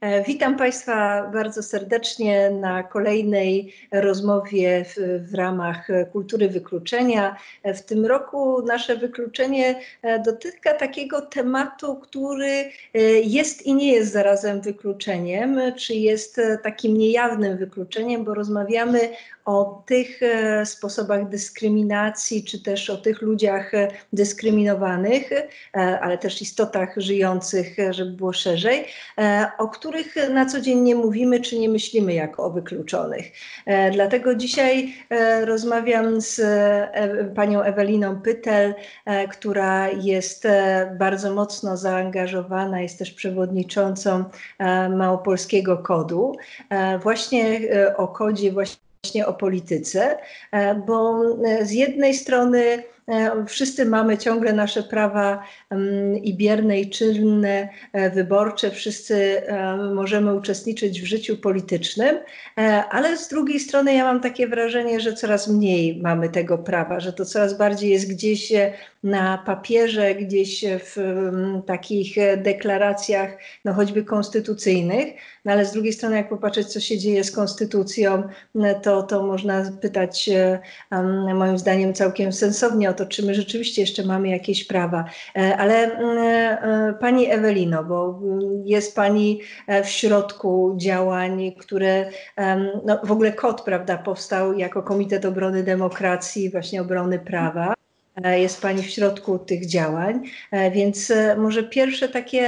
Witam Państwa bardzo serdecznie na kolejnej rozmowie w ramach kultury wykluczenia. W tym roku nasze wykluczenie dotyka takiego tematu, który jest i nie jest zarazem wykluczeniem, czy jest takim niejawnym wykluczeniem, bo rozmawiamy o tych sposobach dyskryminacji, czy też o tych ludziach dyskryminowanych, ale też istotach żyjących, żeby było szerzej, o których na co dzień nie mówimy, czy nie myślimy jako o wykluczonych. Dlatego dzisiaj rozmawiam z panią Eweliną Pytel, która jest bardzo mocno zaangażowana, jest też przewodniczącą Małopolskiego Kodu, właśnie o kodzie, właśnie o polityce, bo z jednej strony wszyscy mamy ciągle nasze prawa i bierne, i czynne, wyborcze, wszyscy możemy uczestniczyć w życiu politycznym, ale z drugiej strony ja mam takie wrażenie, że coraz mniej mamy tego prawa, że to coraz bardziej jest gdzieś na papierze, gdzieś w takich deklaracjach, no choćby konstytucyjnych, no ale z drugiej strony jak popatrzeć, co się dzieje z konstytucją, to można pytać moim zdaniem całkiem sensownie o to, czy my rzeczywiście jeszcze mamy jakieś prawa. Ale pani Ewelino, bo jest pani w środku działań, które, no w ogóle KOD, prawda, powstał jako Komitet Obrony Demokracji, właśnie obrony prawa. Jest pani w środku tych działań, więc może pierwsze takie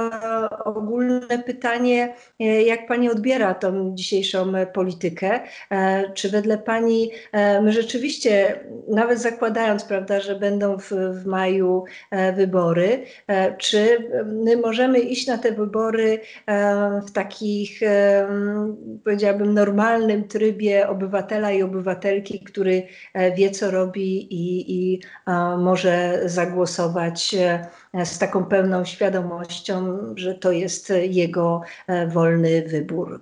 ogólne pytanie, jak pani odbiera tą dzisiejszą politykę? Czy wedle pani my rzeczywiście, nawet zakładając, prawda, że będą w maju wybory, czy my możemy iść na te wybory w takich, powiedziałabym, normalnym trybie obywatela i obywatelki, który wie, co robi i może zagłosować z taką pełną świadomością, że to jest jego wolny wybór?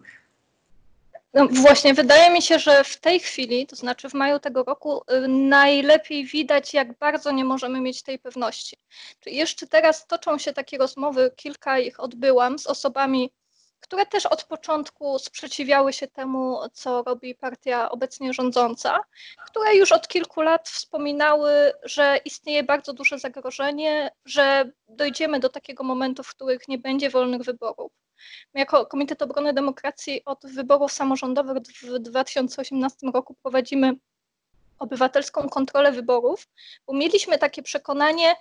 No właśnie, wydaje mi się, że w tej chwili, to znaczy w maju tego roku, najlepiej widać, jak bardzo nie możemy mieć tej pewności. Czyli jeszcze teraz toczą się takie rozmowy, kilka ich odbyłam z osobami, które też od początku sprzeciwiały się temu, co robi partia obecnie rządząca, które już od kilku lat wspominały, że istnieje bardzo duże zagrożenie, że dojdziemy do takiego momentu, w których nie będzie wolnych wyborów. My jako Komitet Obrony Demokracji od wyborów samorządowych w 2018 roku prowadzimy obywatelską kontrolę wyborów, bo mieliśmy takie przekonanie,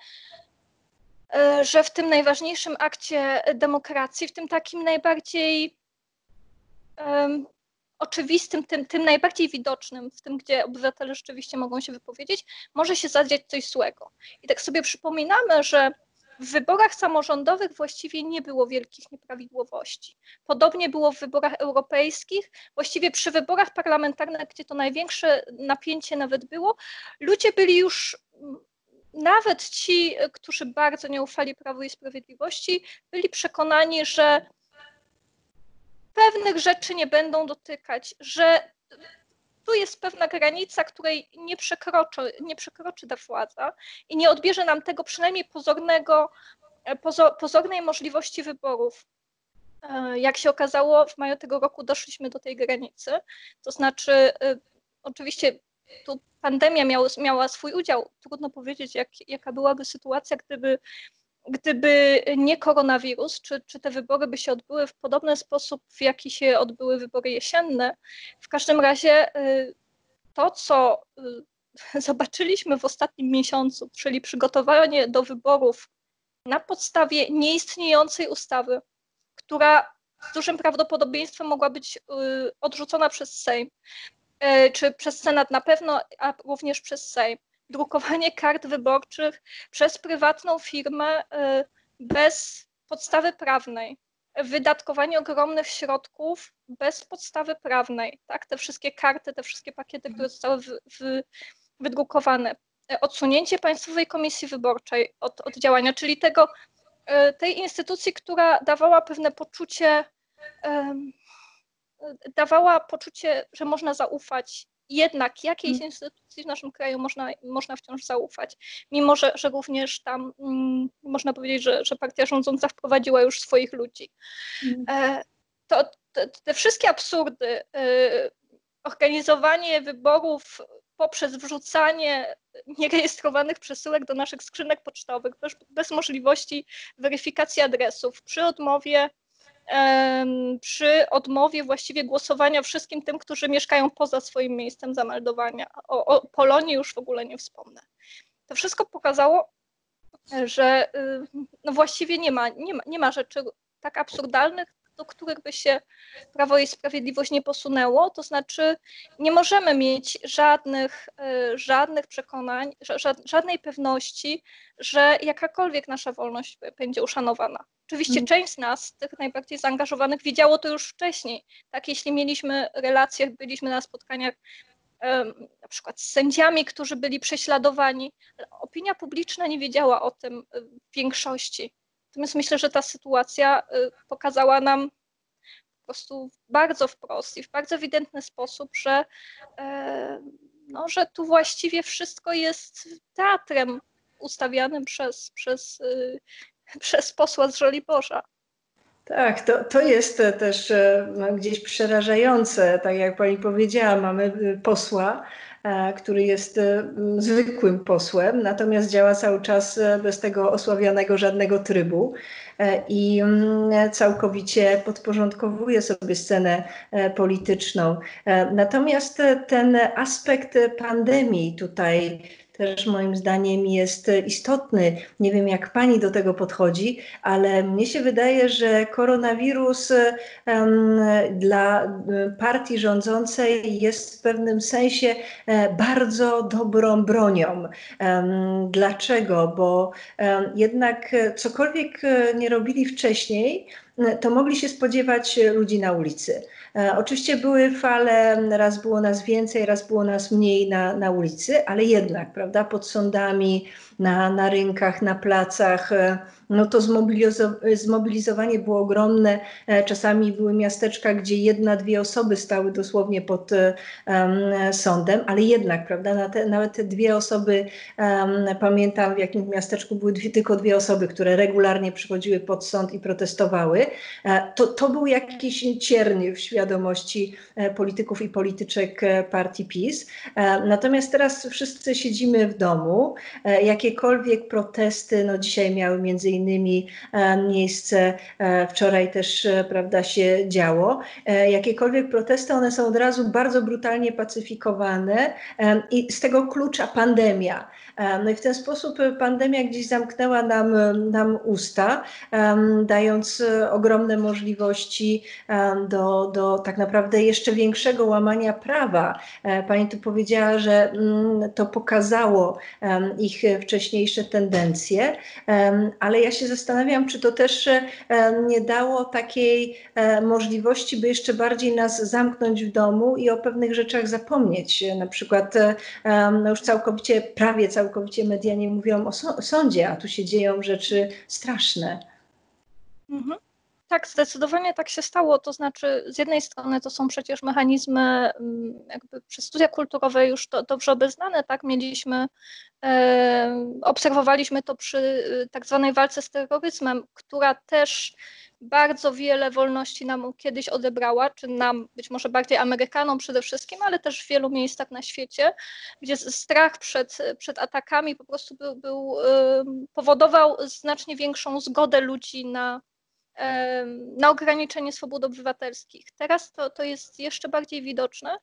że w tym najważniejszym akcie demokracji, w tym takim najbardziej oczywistym, tym najbardziej widocznym, w tym, gdzie obywatele rzeczywiście mogą się wypowiedzieć, może się zadziać coś złego. I tak sobie przypominamy, że w wyborach samorządowych właściwie nie było wielkich nieprawidłowości. Podobnie było w wyborach europejskich. Właściwie przy wyborach parlamentarnych, gdzie to największe napięcie nawet było, ludzie byli już, nawet ci, którzy bardzo nie ufali Prawu i Sprawiedliwości, byli przekonani, że pewnych rzeczy nie będą dotykać, że tu jest pewna granica, której nie przekroczy ta władza i nie odbierze nam tego przynajmniej pozornej możliwości wyborów. Jak się okazało, w maju tego roku doszliśmy do tej granicy. To znaczy, oczywiście tu pandemia miała swój udział. Trudno powiedzieć, jaka byłaby sytuacja, gdyby nie koronawirus, czy te wybory by się odbyły w podobny sposób, w jaki się odbyły wybory jesienne. W każdym razie to, co zobaczyliśmy w ostatnim miesiącu, czyli przygotowanie do wyborów na podstawie nieistniejącej ustawy, która z dużym prawdopodobieństwem mogła być odrzucona przez Sejm, czy przez Senat na pewno, a również przez Sejm. Drukowanie kart wyborczych przez prywatną firmę bez podstawy prawnej, wydatkowanie ogromnych środków bez podstawy prawnej, tak? Te wszystkie karty, te wszystkie pakiety, które zostały wydrukowane, odsunięcie Państwowej Komisji Wyborczej od działania, czyli tej instytucji, która dawała pewne poczucie, że można zaufać, jednak jakiejś instytucji w naszym kraju można wciąż zaufać, mimo że również tam można powiedzieć, że partia rządząca wprowadziła już swoich ludzi. te wszystkie absurdy, organizowanie wyborów poprzez wrzucanie nierejestrowanych przesyłek do naszych skrzynek pocztowych, bez możliwości weryfikacji adresów, przy odmowie właściwie głosowania wszystkim tym, którzy mieszkają poza swoim miejscem zameldowania. O Polonii już w ogóle nie wspomnę. To wszystko pokazało, że no właściwie nie ma rzeczy tak absurdalnych, do których by się Prawo i Sprawiedliwość nie posunęło. To znaczy nie możemy mieć żadnych przekonań, żadnej pewności, że jakakolwiek nasza wolność będzie uszanowana. Oczywiście część z nas, tych najbardziej zaangażowanych, wiedziało to już wcześniej. Tak, jeśli mieliśmy relacje, byliśmy na spotkaniach na przykład z sędziami, którzy byli prześladowani, ale opinia publiczna nie wiedziała o tym w większości. Natomiast myślę, że ta sytuacja pokazała nam po prostu bardzo wprost i w bardzo ewidentny sposób, że tu właściwie wszystko jest teatrem ustawianym przez posła z Żoliborza. Tak, to jest też gdzieś przerażające. Tak jak pani powiedziała, mamy posła, który jest zwykłym posłem, natomiast działa cały czas bez tego osławionego żadnego trybu i całkowicie podporządkowuje sobie scenę polityczną. Natomiast ten aspekt pandemii tutaj też moim zdaniem jest istotny. Nie wiem, jak pani do tego podchodzi, ale mnie się wydaje, że koronawirus dla partii rządzącej jest w pewnym sensie bardzo dobrą bronią. Dlaczego? Bo jednak cokolwiek nie robili wcześniej, to mogli się spodziewać ludzi na ulicy. Oczywiście były fale, raz było nas więcej, raz było nas mniej na ulicy, ale jednak, prawda, pod sądami, na rynkach, na placach, no to zmobilizowanie było ogromne. Czasami były miasteczka, gdzie jedna, dwie osoby stały dosłownie pod sądem, ale jednak, prawda, nawet te dwie osoby, pamiętam w jakim miasteczku były tylko dwie osoby, które regularnie przychodziły pod sąd i protestowały. To był jakiś cierń w świadomości polityków i polityczek partii PiS. Natomiast teraz wszyscy siedzimy w domu. Jakiekolwiek protesty, no dzisiaj miały między innymi miejsce, wczoraj też, prawda, się działo. Jakiekolwiek protesty, one są od razu bardzo brutalnie pacyfikowane i z tego klucza pandemia. No i w ten sposób pandemia gdzieś zamknęła nam usta, dając ogromne możliwości do tak naprawdę jeszcze większego łamania prawa. Pani tu powiedziała, że to pokazało ich wcześniejsze tendencje, ale ja się zastanawiam, czy to też nie dało takiej możliwości, by jeszcze bardziej nas zamknąć w domu i o pewnych rzeczach zapomnieć. Na przykład no już prawie całkowicie media nie mówią o sądzie, a tu się dzieją rzeczy straszne. Mhm. Tak, zdecydowanie tak się stało. To znaczy, z jednej strony to są przecież mechanizmy, jakby przez studia kulturowe już to dobrze obeznane, tak? Obserwowaliśmy to przy tak zwanej walce z terroryzmem, która też bardzo wiele wolności nam kiedyś odebrała, czy nam, być może bardziej Amerykanom przede wszystkim, ale też w wielu miejscach na świecie, gdzie strach przed atakami po prostu powodował znacznie większą zgodę ludzi na ograniczenie swobód obywatelskich. Teraz to jest jeszcze bardziej widoczne,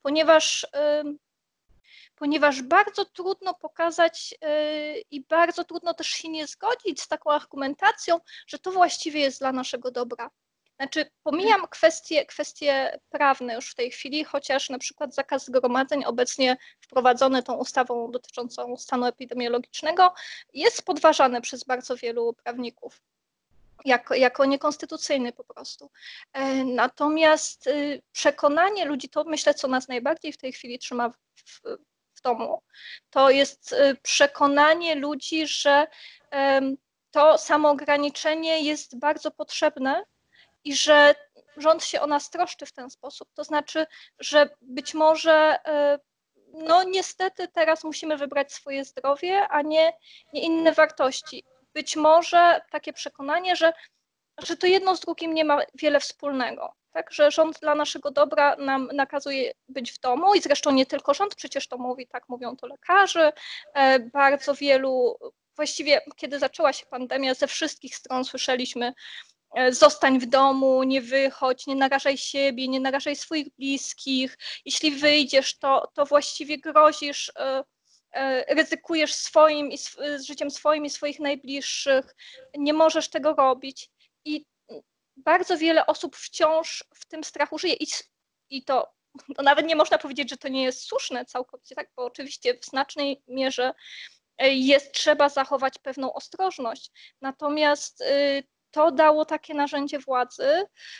ponieważ bardzo trudno pokazać i bardzo trudno też się nie zgodzić z taką argumentacją, że to właściwie jest dla naszego dobra. Znaczy, pomijam kwestie prawne już w tej chwili, chociaż na przykład zakaz zgromadzeń obecnie wprowadzony tą ustawą dotyczącą stanu epidemiologicznego jest podważany przez bardzo wielu prawników jako niekonstytucyjny po prostu. Natomiast przekonanie ludzi, to myślę, co nas najbardziej w tej chwili trzyma w domu, to jest przekonanie ludzi, że to samoograniczenie jest bardzo potrzebne i że rząd się o nas troszczy w ten sposób. To znaczy, że być może no niestety teraz musimy wybrać swoje zdrowie, a nie inne wartości. Być może takie przekonanie, że że to jedno z drugim nie ma wiele wspólnego. Tak, że rząd dla naszego dobra nam nakazuje być w domu i zresztą nie tylko rząd, przecież to mówi, tak mówią to lekarze, bardzo wielu, właściwie kiedy zaczęła się pandemia, ze wszystkich stron słyszeliśmy: zostań w domu, nie wychodź, nie narażaj siebie, nie narażaj swoich bliskich, jeśli wyjdziesz, to właściwie grozisz, ryzykujesz życiem swoim i swoich najbliższych, nie możesz tego robić. I bardzo wiele osób wciąż w tym strachu żyje i to nawet nie można powiedzieć, że to nie jest słuszne całkowicie, tak, bo oczywiście w znacznej mierze trzeba zachować pewną ostrożność. Natomiast to dało takie narzędzie władzy,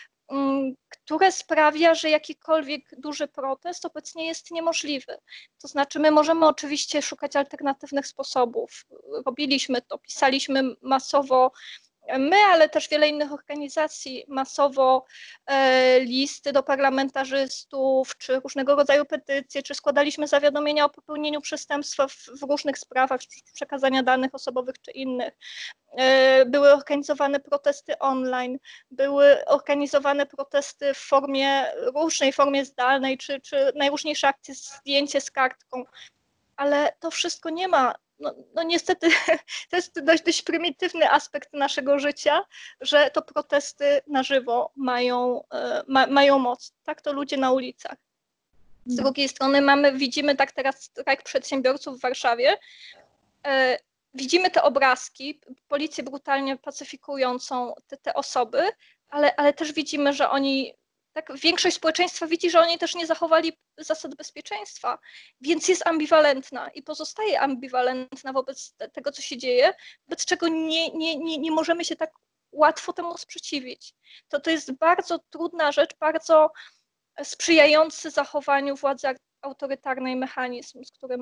które sprawia, że jakikolwiek duży protest obecnie jest niemożliwy. To znaczy my możemy oczywiście szukać alternatywnych sposobów. Robiliśmy to, pisaliśmy masowo, ale też wiele innych organizacji, masowo listy do parlamentarzystów, czy różnego rodzaju petycje, czy składaliśmy zawiadomienia o popełnieniu przestępstwa w różnych sprawach, przekazania danych osobowych czy innych. Były organizowane protesty online, były organizowane protesty w różnej formie zdalnej, czy najróżniejsze akcje, zdjęcie z kartką, ale to wszystko nie ma. No niestety to jest dość prymitywny aspekt naszego życia, że to protesty na żywo mają moc. Tak, to ludzie na ulicach. Z drugiej strony widzimy tak teraz strajk przedsiębiorców w Warszawie. Widzimy te obrazki, policję brutalnie pacyfikującą te osoby, ale też widzimy, że większość społeczeństwa widzi, że oni też nie zachowali zasad bezpieczeństwa, więc jest ambiwalentna i pozostaje ambiwalentna wobec tego, co się dzieje, wobec czego nie możemy się tak łatwo temu sprzeciwić. To jest bardzo trudna rzecz, bardzo sprzyjający zachowaniu władzy autorytarnej mechanizm,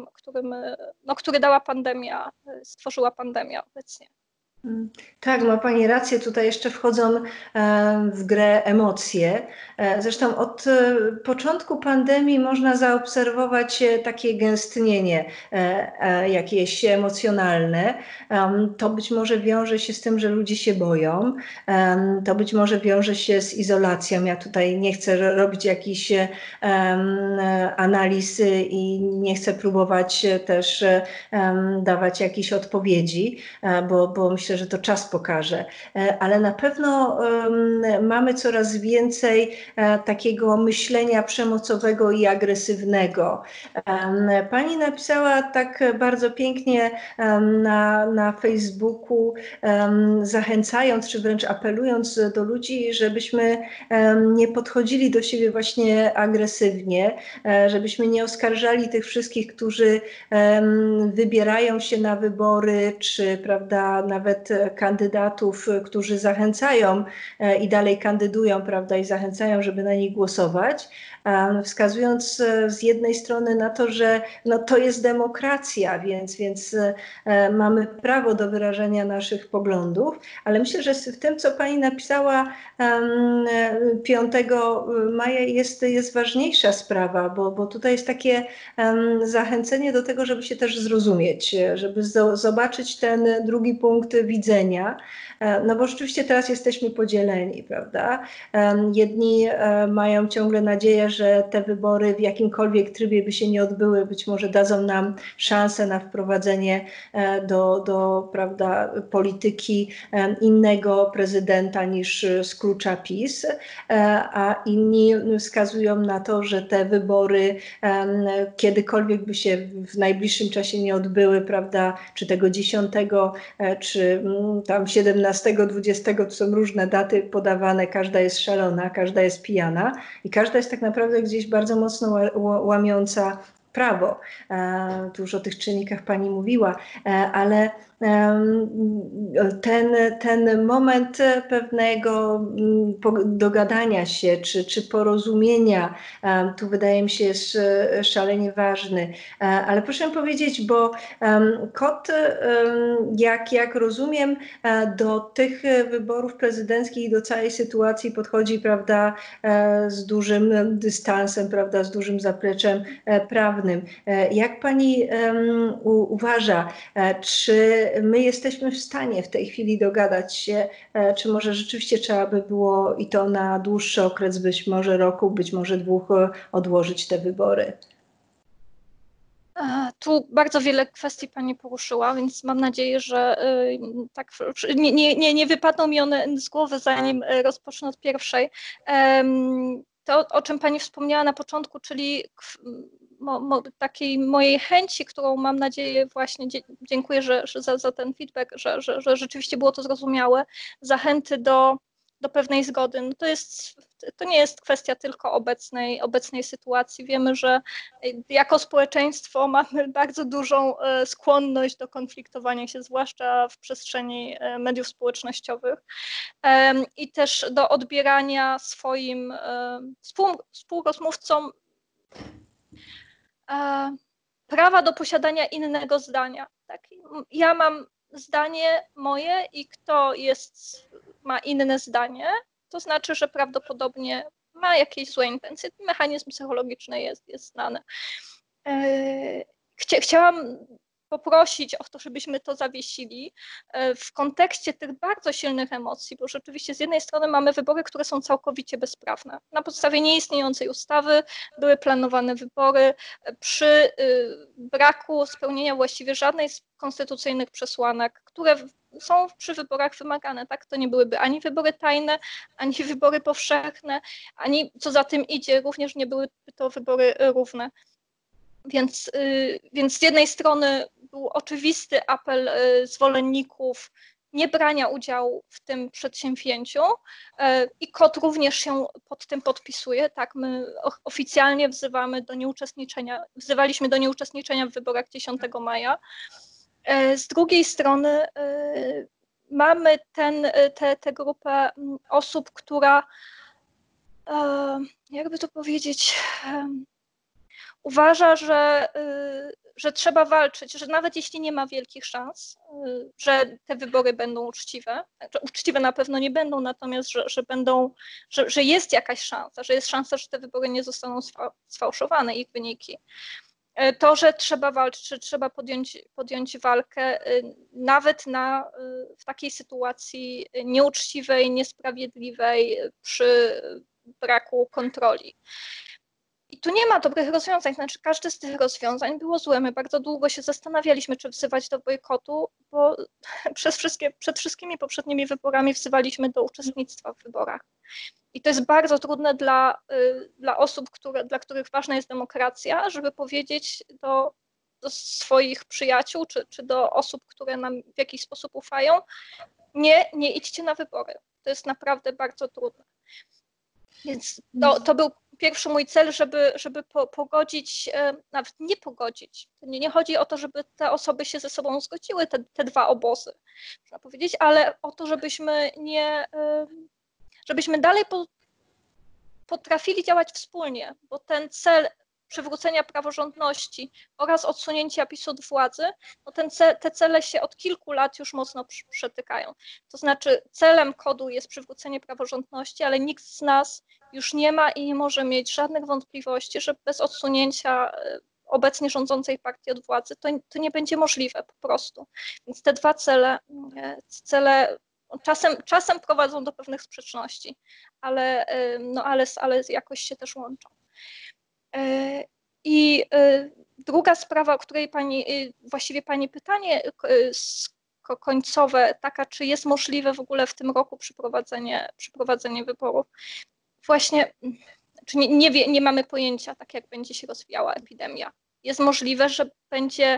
który dała pandemia, stworzyła pandemia obecnie. Tak, ma Pani rację, tutaj jeszcze wchodzą w grę emocje. Zresztą od początku pandemii można zaobserwować takie gęstnienie jakieś emocjonalne. To być może wiąże się z tym, że ludzie się boją. To być może wiąże się z izolacją. Ja tutaj nie chcę robić jakichś analiz i nie chcę próbować też dawać jakichś odpowiedzi, bo myślę, że to czas pokaże, ale na pewno mamy coraz więcej takiego myślenia przemocowego i agresywnego. Pani napisała tak bardzo pięknie na Facebooku, zachęcając czy wręcz apelując do ludzi, żebyśmy nie podchodzili do siebie właśnie agresywnie, żebyśmy nie oskarżali tych wszystkich, którzy wybierają się na wybory, czy prawda, nawet kandydatów, którzy zachęcają i dalej kandydują, prawda, i zachęcają, żeby na nich głosować, wskazując z jednej strony na to, że no, to jest demokracja, więc mamy prawo do wyrażenia naszych poglądów, ale myślę, że w tym, co Pani napisała 5 maja jest ważniejsza sprawa, bo tutaj jest takie zachęcenie do tego, żeby się też zrozumieć, żeby zobaczyć ten drugi punkt widzenia, no bo rzeczywiście teraz jesteśmy podzieleni, prawda? Jedni mają ciągle nadzieję, że te wybory w jakimkolwiek trybie by się nie odbyły, być może dadzą nam szansę na wprowadzenie do prawda, polityki innego prezydenta niż z klucza PiS, a inni wskazują na to, że te wybory kiedykolwiek by się w najbliższym czasie nie odbyły, prawda, czy tego 10, czy tam 17, 20, to są różne daty podawane, każda jest szalona, każda jest pijana i każda jest tak naprawdę gdzieś bardzo mocno łamiąca prawo. Tu już o tych czynnikach Pani mówiła, ale ten moment pewnego dogadania się czy porozumienia tu wydaje mi się jest szalenie ważny. Ale proszę powiedzieć, bo KOT, jak rozumiem, do tych wyborów prezydenckich i do całej sytuacji podchodzi, prawda, z dużym dystansem, prawda, z dużym zapleczem prawnym. Jak Pani uważa, czy my jesteśmy w stanie w tej chwili dogadać się, czy może rzeczywiście trzeba by było i to na dłuższy okres, być może roku, być może 2, odłożyć te wybory? Tu bardzo wiele kwestii Pani poruszyła, więc mam nadzieję, że tak nie wypadną mi one z głowy, zanim rozpocznę od pierwszej. To, o czym Pani wspomniała na początku, czyli takiej mojej chęci, którą mam nadzieję właśnie, dziękuję za ten feedback, że rzeczywiście było to zrozumiałe, zachęty do pewnej zgody. No to nie jest kwestia tylko obecnej sytuacji. Wiemy, że jako społeczeństwo mamy bardzo dużą skłonność do konfliktowania się, zwłaszcza w przestrzeni mediów społecznościowych i też do odbierania swoim współrozmówcom prawa do posiadania innego zdania. Tak? Ja mam zdanie moje i kto ma inne zdanie, to znaczy, że prawdopodobnie ma jakieś złe intencje. Mechanizm psychologiczny jest znany. Chciałam poprosić o to, żebyśmy to zawiesili w kontekście tych bardzo silnych emocji, bo rzeczywiście z jednej strony mamy wybory, które są całkowicie bezprawne. Na podstawie nieistniejącej ustawy były planowane wybory przy braku spełnienia właściwie żadnej z konstytucyjnych przesłanek, które są przy wyborach wymagane. Tak? To nie byłyby ani wybory tajne, ani wybory powszechne, ani co za tym idzie, również nie byłyby to wybory równe. Więc z jednej strony był oczywisty apel zwolenników niebrania udziału w tym przedsięwzięciu i KOT również się pod tym podpisuje. Tak, my oficjalnie wzywaliśmy do nieuczestniczenia w wyborach 10 maja. Z drugiej strony mamy tę grupę osób, która, jakby to powiedzieć, uważa, że trzeba walczyć, że nawet jeśli nie ma wielkich szans, że te wybory będą uczciwe, że uczciwe na pewno nie będą, natomiast że jest jakaś szansa, że jest szansa, że te wybory nie zostaną sfałszowane, ich wyniki. To, że trzeba walczyć, że trzeba podjąć walkę nawet w takiej sytuacji nieuczciwej, niesprawiedliwej, przy braku kontroli. I tu nie ma dobrych rozwiązań, znaczy każde z tych rozwiązań było złe. My bardzo długo się zastanawialiśmy, czy wzywać do bojkotu, bo przed wszystkimi poprzednimi wyborami wzywaliśmy do uczestnictwa w wyborach. I to jest bardzo trudne dla osób, dla których ważna jest demokracja, żeby powiedzieć do swoich przyjaciół, czy do osób, które nam w jakiś sposób ufają, nie idźcie na wybory. To jest naprawdę bardzo trudne. Więc to był pierwszy mój cel, żeby pogodzić, nawet nie pogodzić. Nie chodzi o to, żeby te osoby się ze sobą zgodziły, te dwa obozy, można powiedzieć, ale o to, żebyśmy dalej potrafili działać wspólnie, bo ten cel przywrócenia praworządności oraz odsunięcia PiS od władzy, no te cele się od kilku lat już mocno przetykają. To znaczy celem KOD-u jest przywrócenie praworządności, ale nikt z nas już nie ma i nie może mieć żadnych wątpliwości, że bez odsunięcia obecnie rządzącej partii od władzy to nie będzie możliwe po prostu. Więc te dwa cele czasem prowadzą do pewnych sprzeczności, ale jakoś się też łączą. I druga sprawa, o której właściwie Pani pytanie końcowe, taka, czy jest możliwe w ogóle w tym roku przeprowadzenie wyborów. Właśnie, czy nie mamy pojęcia, tak jak będzie się rozwijała epidemia. Jest możliwe, że będzie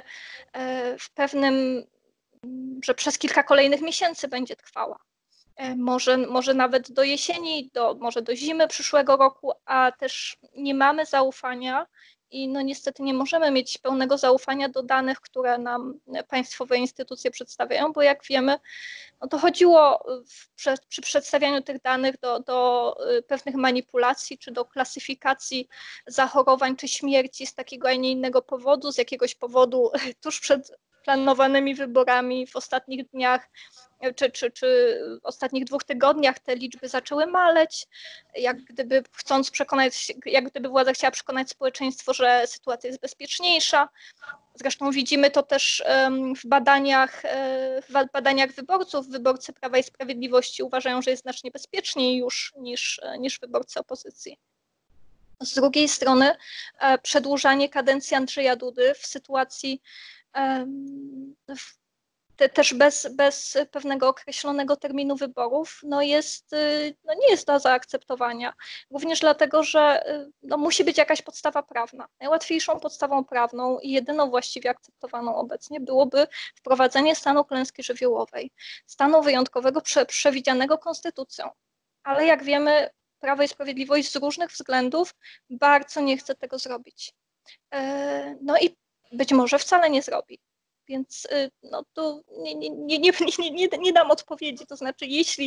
że przez kilka kolejnych miesięcy będzie trwała. Może nawet do jesieni, może do zimy przyszłego roku, a też nie mamy zaufania i no niestety nie możemy mieć pełnego zaufania do danych, które nam państwowe instytucje przedstawiają, bo jak wiemy, no dochodziło przy przedstawianiu tych danych do pewnych manipulacji, czy do klasyfikacji zachorowań, czy śmierci z takiego, a nie innego powodu, z jakiegoś powodu tuż przed planowanymi wyborami w ostatnich dniach czy w ostatnich 2 tygodniach te liczby zaczęły maleć, jak gdyby władza chciała przekonać społeczeństwo, że sytuacja jest bezpieczniejsza. Zresztą widzimy to też w badaniach wyborców. Wyborcy Prawa i Sprawiedliwości uważają, że jest znacznie bezpieczniej już niż wyborcy opozycji. Z drugiej strony przedłużanie kadencji Andrzeja Dudy w sytuacji też bez pewnego określonego terminu wyborów nie jest do zaakceptowania. Również dlatego, że musi być jakaś podstawa prawna. Najłatwiejszą podstawą prawną i jedyną właściwie akceptowaną obecnie byłoby wprowadzenie stanu klęski żywiołowej, stanu wyjątkowego przewidzianego konstytucją. Ale jak wiemy, Prawo i Sprawiedliwość z różnych względów bardzo nie chce tego zrobić. I być może wcale nie zrobi. Więc tu nie dam odpowiedzi. To znaczy,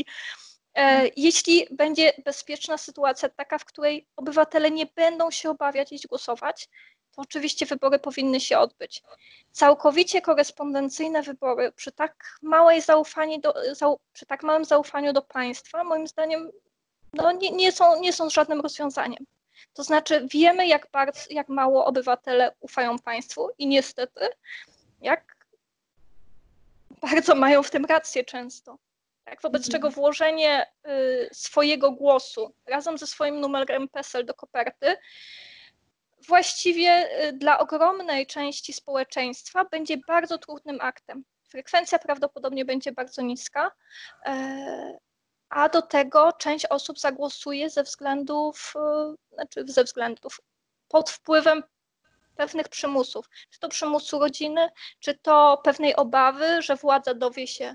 jeśli będzie bezpieczna sytuacja taka, w której obywatele nie będą się obawiać iść głosować, to oczywiście wybory powinny się odbyć. Całkowicie korespondencyjne wybory przy tak małym zaufaniu do państwa, moim zdaniem, nie są żadnym rozwiązaniem. To znaczy, wiemy, jak mało obywatele ufają państwu i niestety, jak bardzo mają w tym rację często. Tak, wobec czego włożenie swojego głosu razem ze swoim numerem PESEL do koperty właściwie dla ogromnej części społeczeństwa będzie bardzo trudnym aktem. Frekwencja prawdopodobnie będzie bardzo niska, a do tego część osób zagłosuje pod wpływem pewnych przymusów, czy to przymusu rodziny, czy to pewnej obawy, że władza dowie się,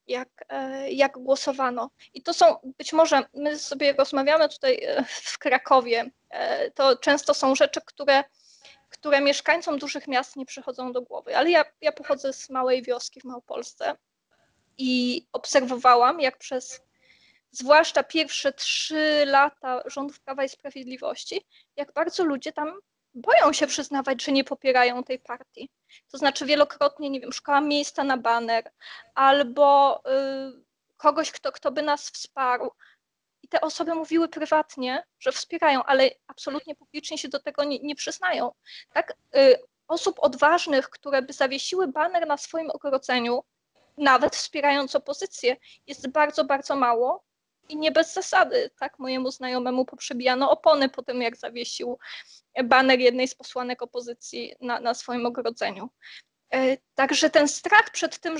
jak głosowano. I to są, być może my sobie rozmawiamy tutaj w Krakowie, to często są rzeczy, które mieszkańcom dużych miast nie przychodzą do głowy, ale ja pochodzę z małej wioski w Małopolsce i obserwowałam, jak zwłaszcza pierwsze 3 lata rządów Prawa i Sprawiedliwości, jak bardzo ludzie tam boją się przyznawać, że nie popierają tej partii. To znaczy wielokrotnie, nie wiem, szukałam miejsca na baner albo kogoś, kto by nas wsparł. I te osoby mówiły prywatnie, że wspierają, ale absolutnie publicznie się do tego nie przyznają. Tak? Osób odważnych, które by zawiesiły baner na swoim ogrodzeniu, nawet wspierając opozycję, jest bardzo, bardzo mało. I nie bez zasady, tak? Mojemu znajomemu poprzebijano opony po tym, jak zawiesił baner jednej z posłanek opozycji na swoim ogrodzeniu. Także ten strach przed tym,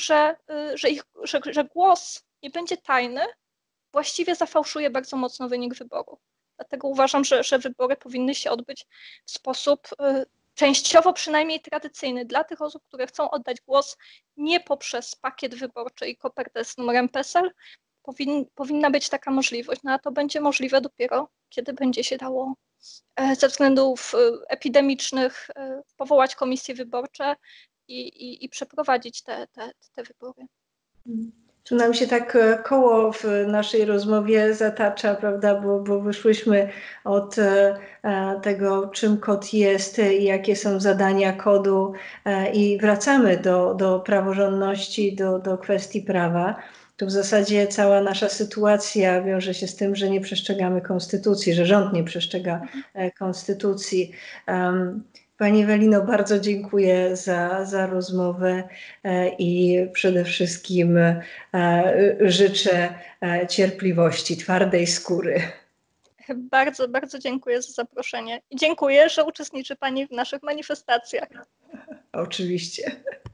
że głos nie będzie tajny, właściwie zafałszuje bardzo mocno wynik wyboru. Dlatego uważam, że wybory powinny się odbyć w sposób częściowo przynajmniej tradycyjny dla tych osób, które chcą oddać głos nie poprzez pakiet wyborczy i kopertę z numerem PESEL. Powinna być taka możliwość, a to będzie możliwe dopiero, kiedy będzie się dało ze względów epidemicznych powołać komisje wyborcze i przeprowadzić te wybory. Tu nam się tak koło w naszej rozmowie zatacza, prawda, bo wyszłyśmy od tego, czym kod jest i jakie są zadania kodu i wracamy do praworządności, do kwestii prawa. Tu w zasadzie cała nasza sytuacja wiąże się z tym, że nie przestrzegamy konstytucji, że rząd nie przestrzega konstytucji. Pani Ewelino, bardzo dziękuję za rozmowę i przede wszystkim życzę cierpliwości, twardej skóry. Bardzo, bardzo dziękuję za zaproszenie i dziękuję, że uczestniczy Pani w naszych manifestacjach. Oczywiście.